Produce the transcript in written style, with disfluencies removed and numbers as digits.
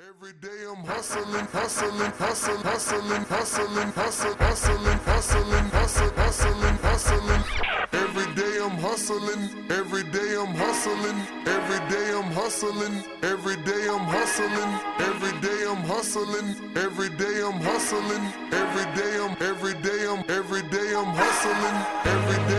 Every day I'm hustling, hustling, hustling, hustling, hustling, hustling, hustling, hustling, hustling, hustling, hustling. Every day I'm hustling, every day I'm hustling, every day I'm hustling, every day I'm hustling, every day I'm hustling, every day I'm hustling, every day I'm hustling, every